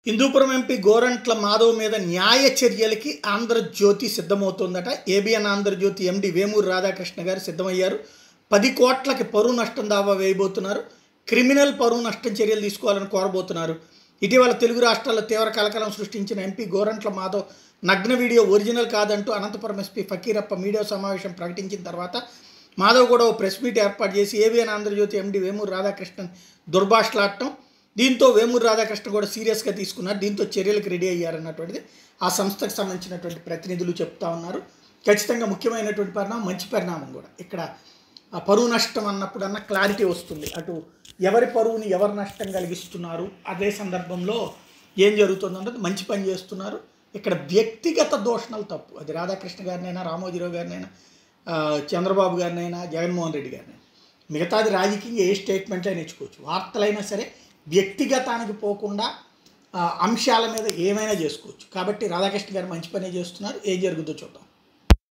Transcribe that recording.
Hindupuram MP Gorantla Madhav మీద న్యాయ చర్యలకి ఆంధ్రజ్యోతి సిద్ధమవుతోందట. ఏబిఎన్ ఆంధ్రజ్యోతి ఎండి వేమూరు రాధాకృష్ణ గారు సిద్ధమయ్యారు. 10 కోట్లకి పరువు నష్టం దావా వేయబోతున్నారు. క్రిమినల్ పరువు నష్టం చర్యలు తీసుకోవాలని కోరబోతున్నారు. ఇటీవల తెలుగు రాష్ట్రాల్లో తీవ్ర కలకలం సృష్టించిన ఎంపీ గోరంట్ల మాధవ్ నగ్న వీడియో ఒరిజినల్ కాదంటూ అనంతపురం ఎస్పీ ఫకీరప్ప మీడియా సమావేశం ప్రకటించిన తర్వాత మాధవ్ కూడా ఓ ప్రెస్ మీట్ ఏర్పాటు చేసి ఏబిఎన్ ఆంధ్రజ్యోతి ఎండి వేమూరు రాధాకృష్ణన్ దుర్భాషలాడటం, దీంతో వేమూరు రాధాకృష్ణ కూడా సీరియస్గా తీసుకున్నారు. దీంతో చర్యలకు రెడీ అయ్యారన్నటువంటిది ఆ సంస్థకు సంబంధించినటువంటి ప్రతినిధులు చెప్తా ఉన్నారు. ఖచ్చితంగా ముఖ్యమైనటువంటి పరిణామం, మంచి పరిణామం కూడా. ఇక్కడ పరువు నష్టం అన్నప్పుడన్నా క్లారిటీ వస్తుంది. అటు ఎవరి పరువుని ఎవరు నష్టం కలిగిస్తున్నారు, అదే సందర్భంలో ఏం జరుగుతుందన్నది మంచి పని చేస్తున్నారు. ఇక్కడ వ్యక్తిగత దూషణలు తప్పు. అది రాధాకృష్ణ గారినైనా, రామోజీరావు గారినైనా, చంద్రబాబు గారినైనా, జగన్మోహన్ రెడ్డి గారినైనా. మిగతాది రాజకీయంగా ఏ స్టేట్మెంట్ అయినా ఇచ్చుకోవచ్చు. వార్తలైనా సరే వ్యక్తిగతానికి పోకుండా అంశాల మీద ఏమైనా చేసుకోవచ్చు. కాబట్టి రాధాకృష్ణ గారు మంచి పనే చేస్తున్నారు. ఏం జరుగుతుందో చూద్దాం.